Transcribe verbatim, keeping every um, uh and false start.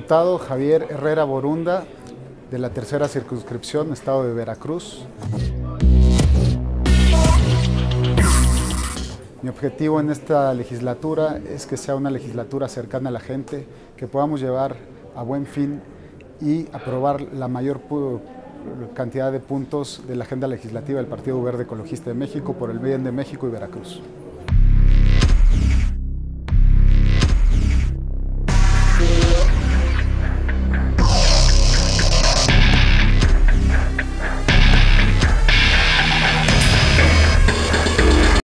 Diputado Javier Herrera Borunda, de la tercera circunscripción, Estado de Veracruz. Mi objetivo en esta legislatura es que sea una legislatura cercana a la gente, que podamos llevar a buen fin y aprobar la mayor cantidad de puntos de la agenda legislativa del Partido Verde Ecologista de México por el bien de México y Veracruz.